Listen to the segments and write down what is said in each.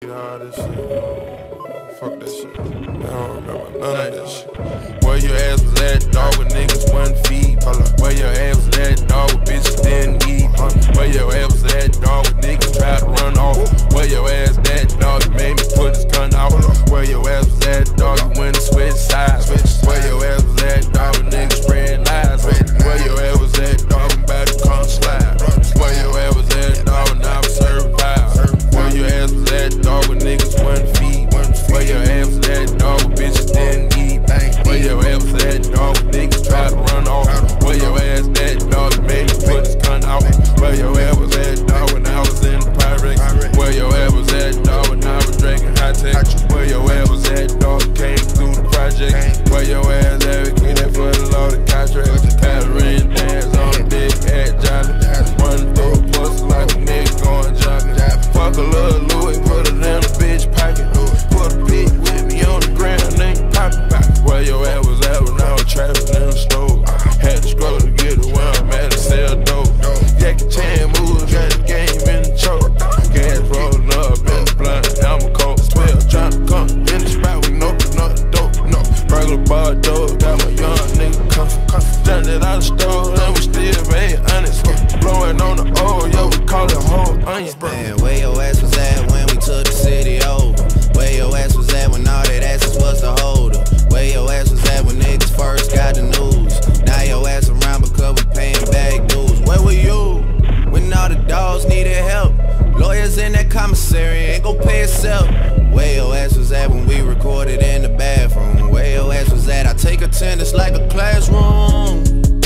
Forget all this shit. Fuck that shit. I don't remember none of that shit. Where your ass was at, dog, when niggas wasn't feed. Where your ass was at, dog, when bitches didn't eat. Where your ass was at, dog, when niggas tried to run off. Where your ass at, dog, you made me put his gun out. Where your ass was at, dog, you went and switched sides. Where your ass was at, dog, when niggas spread lies. Where your ass was at, dog, when about to come slide. Where your ass was at, dog, when I was serving pies. Where your ass was at, dog, when niggas wasn't feed. Where your ass was at, dog, when bitches didn't eat. Where your ass was at, dog, when niggas tried to run off. Where your ass at, dog, you made me put his gun out. Where your ass was at, dog, when I was in the Pyrex. Where your ass was at, dog, when I was drinking high tech. Where your ass was at, dog, came through the project. Where your ass at, we get that for the loaded contract. Had a ring dance on a big hat, Johnny. Running through a pussy like a nigga going jogging. Fuck a little Louis, put it in a bitch pocket. Put a pig with me on the ground, nigga pocket. Where your ass was at when I was trapping in the store. Had to struggle to get to where I'm at and sell dope. Jackie Chan moves, got the game in the choke. Gas rolling up in the blunt, I'm a cold 12. Tryna come in the spot with no dope, no. Regular bar dope, got my young nigga comfort. Done it out the store, and we still made honest. Blowing on the old, yo, we call it whole onion. Man, where your ass was at when we took the city over? Where your ass was at when all that asses was the holder? Where your ass was at when niggas first got the news? Now your ass around because we paying back dues. Where were you when all the dogs needed help? Lawyers in that commissary ain't gon' pay itself. Where your ass was at when we recorded in the bathroom? Where your ass was at? I take attendance like a classroom.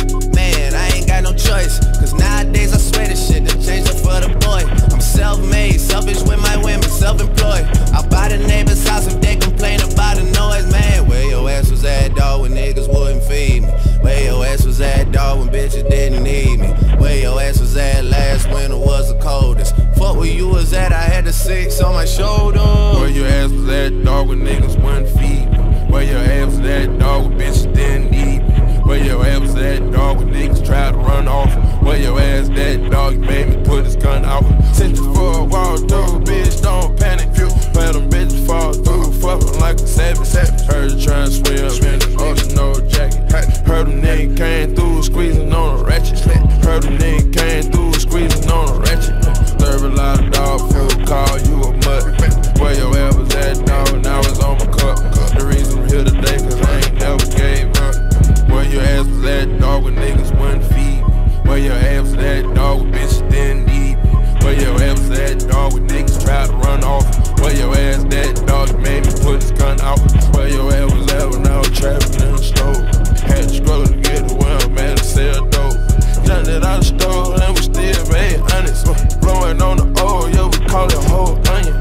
Man, I ain't got no choice, cause nowadays I swear this shit done changed up for the boy. I'm self-made, selfish with my women, self-employed. I'll buy the neighbor's house if they complain about the noise, man. Where your ass was at, dog, when niggas wouldn't feed me? Where your ass was at, dog, when bitches didn't need me? Where your ass was at last winter was the coldest? Fuck where you was at, I had the 6 on my shoulder. Where your ass was at, dog, when niggas wasn't feed. Where your ass was at, dog, when bitches didn't eat. Where your ass was at, dog, when niggas tried to run off. Where your ass at, dog, you made me put his gun out. Sent you for a walk through, bitch, don't panic. Let them bitches fall through, fucking like a savage. Heard you trying to swim in the ocean, no jacket. Heard them niggas came through, squeezing on a ratchet. Heard them niggas came through, squeezing on a ratchet. Serve a lot of dog food, call you a mutt. Where your ass was at, dog, and I was on my cup. The reason I'm here today, cause I ain't never gave up. Where your ass was at, dog, when niggas wasn't feed. Where your ass was at, dog, when bitches didn't eat. Where your ass was at, dog, when niggas tried to run off. Where your ass at, dog, you made me put his gun out. Where your ass was at when I was trapping in the store. Had to struggle to get to where I'm at and sell dope. Done it out the store, and we still made honest. Blowing on the old, yo, we call it whole onion.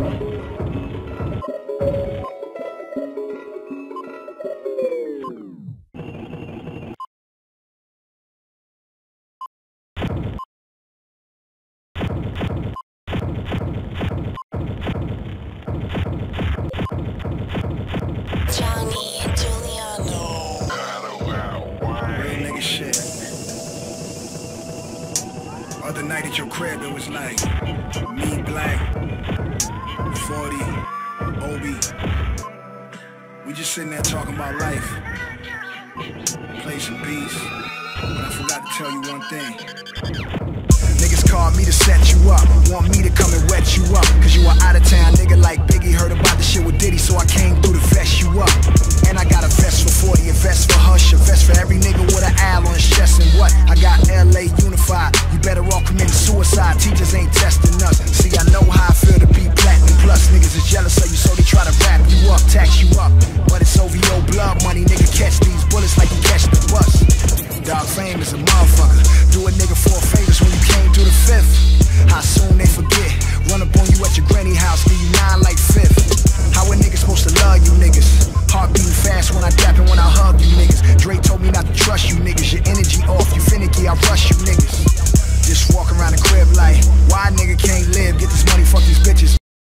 Other night at your crib, it was like me, Black, 40, Obi. We just sitting there talking about life, play some beats, but I forgot to tell you one thing. Niggas called me to set you up, want me to come and wet you up, cause you a out of town nigga like Biggie. Heard about the shit with Diddy, so I came through to vest you up. And I got a vest for 40, a vest for Hush, a vest for every nigga with an owl on his chest. And what? I got LA unified. You better all committing suicide. Teachers ain't testing us. See, I know how I feel to be platinum plus. Niggas is jealous of you, so they try to wrap you up, tax you up. But it's OVO blood money, nigga. Catch these bullets like you catch the bus. Dog fame is a motherfucker. Do a nigga 4 favors when you came through the 5th. How soon they forget? Run up on you at your granny house, give you 9 like 5th.